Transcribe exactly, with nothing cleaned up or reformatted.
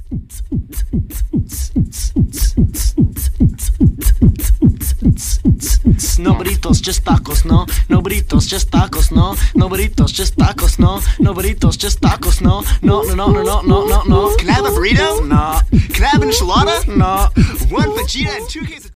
No burritos, just tacos, no. No burritos, just tacos, no. No burritos, just tacos, no. No burritos, just tacos, no. No, no, no, no, no, no, no, no. Can I have a burrito? No. Can I have an enchilada? No. One fajita and two quesadillas.